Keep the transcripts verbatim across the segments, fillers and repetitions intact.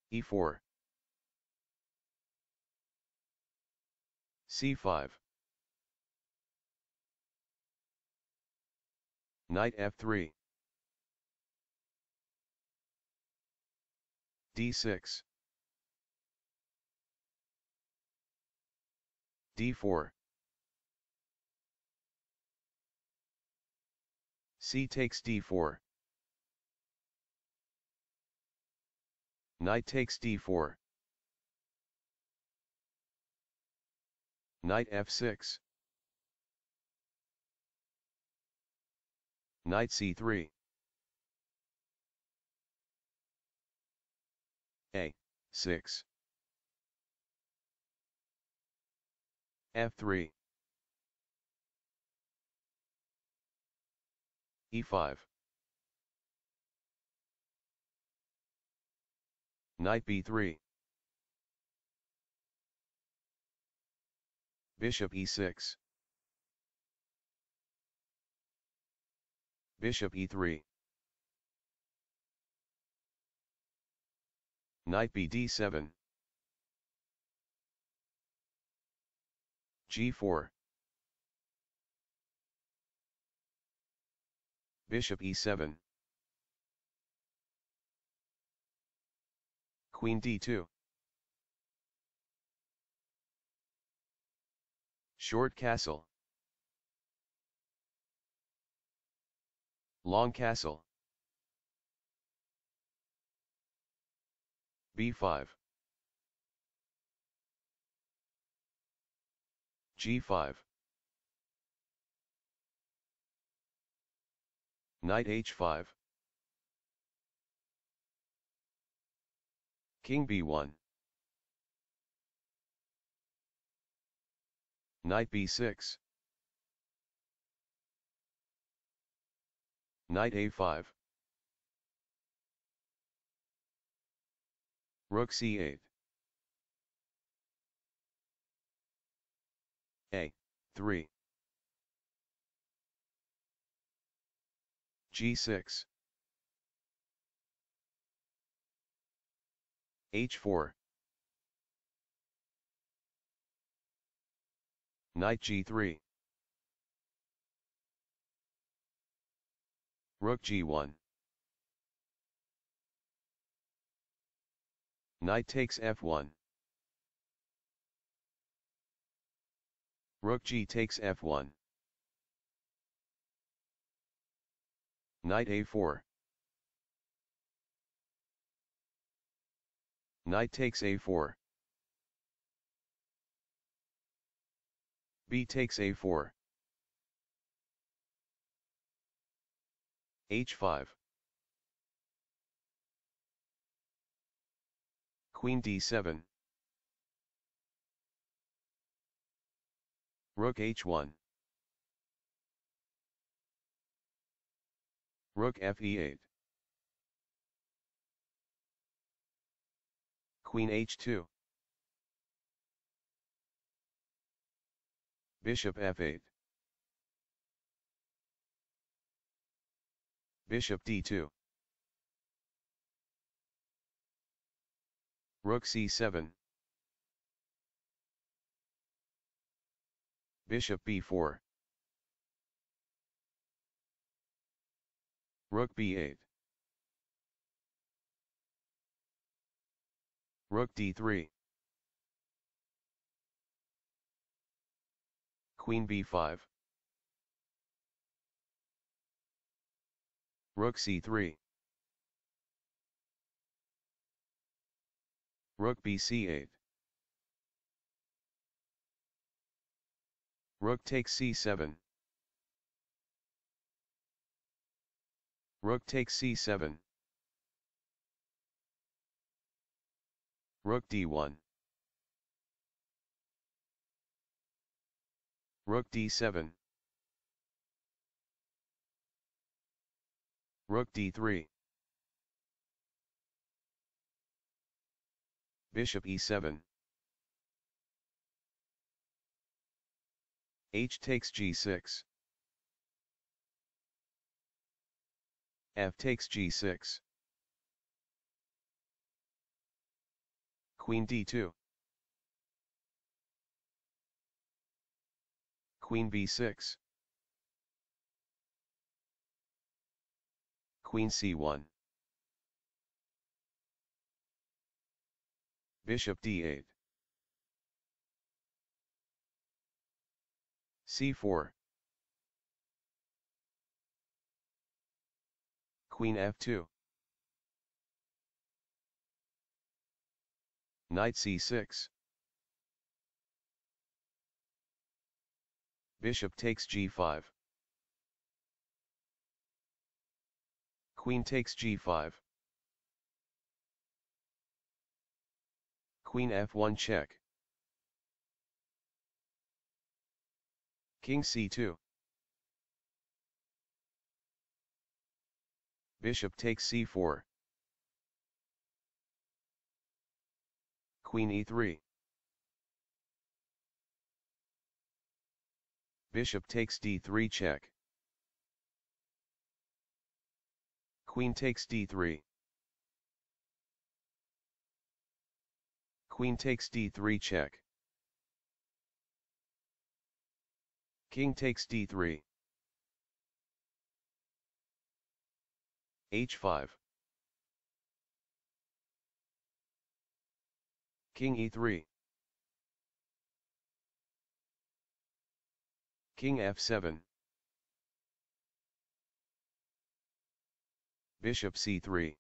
e four, c five, knight f three, d six, d four, c takes d four, knight takes d four, knight f six, knight c three, a six, f three, e five, knight b three, bishop e six, bishop e three, knight b d seven, g four, bishop e seven, queen d two, short castle, long castle, b five, g five, knight h five, king b one, knight b six, knight a five, rook c eight, a three, g six, h four, knight g three, rook g one, knight takes f one, rook g takes f one, knight a four, knight takes a four, b takes a four, h five, queen d seven, rook h one, rook f e eight, queen h two, bishop f eight, bishop d two, rook c seven, bishop b four, rook b eight, rook d three, queen b five, rook c three, rook b c eight, rook takes c seven, rook takes c seven, rook d one, rook d seven, rook d three, bishop e seven, h takes g six, f takes g six, Queen d two. Queen b six. Queen c one. Bishop d eight. c four. Queen f two. Knight c six. Bishop takes g five. Queen takes g five. Queen f one check. King c two. Bishop takes c four. Queen e three. Bishop takes d three check. Queen takes d three. Queen takes d three check. King takes d three. h five. King e three. King f seven. Bishop c three.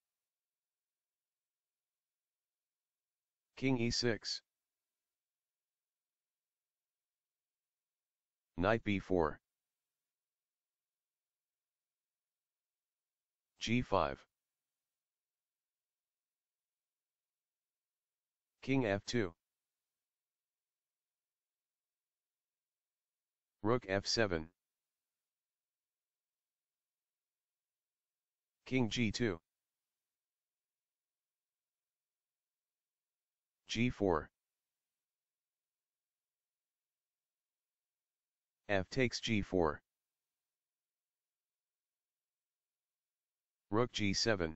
King e six. Knight b four. g five. King f two. Rook f seven. King g two. g four. F takes g four. Rook g seven.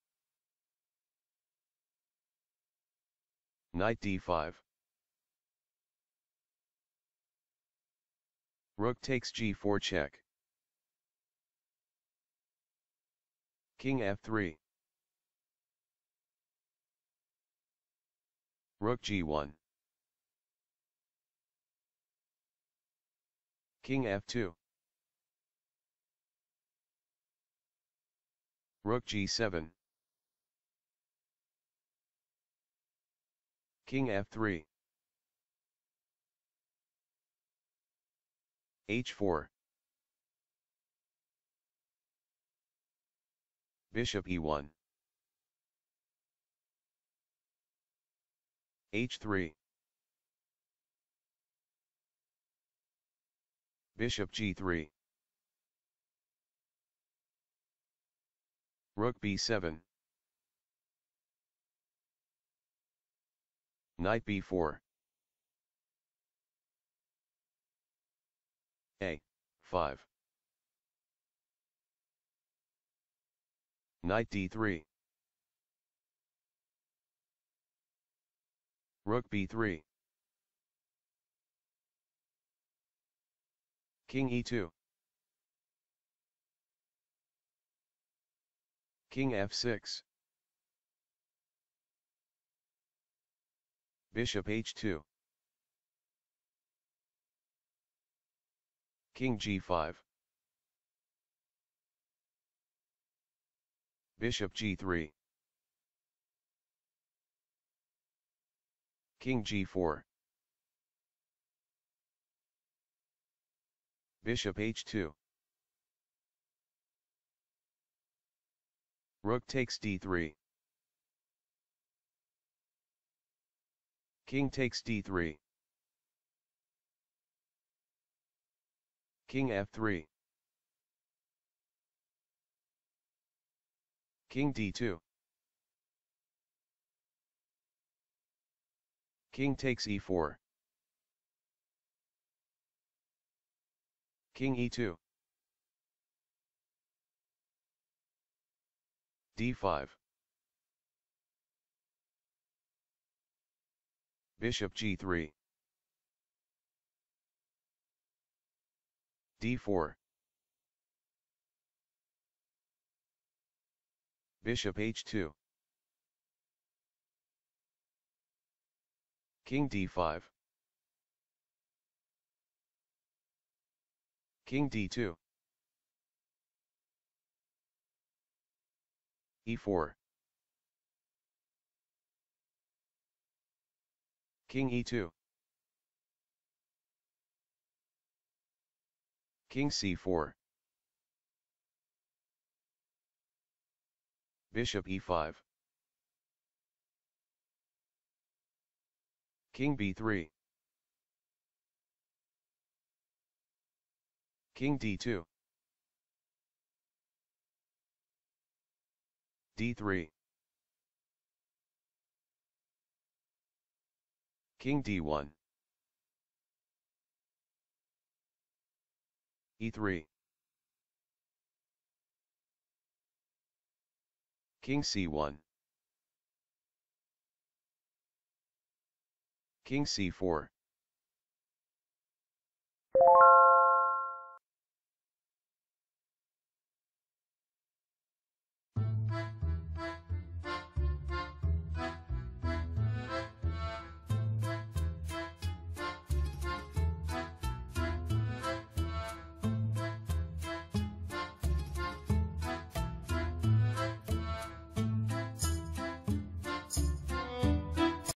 Knight d five. Rook takes g four check. King f three. Rook g one. King f two. Rook g seven. King f three. h four. Bishop e one. h three. Bishop g three. Rook b seven. Knight b four. a five. Knight d three. Rook b three. King e two. King f six. Bishop h two. King g five. Bishop g three. King g four. Bishop h two. Rook takes d three. King takes d three. King f three. King d two. King takes e four. King e two. d five. Bishop G three. D four. Bishop H two. King D five. King D two. E four. King E two. King C four. Bishop E five. King B three. King D two. D three. King D one. E three. King C one. King C four.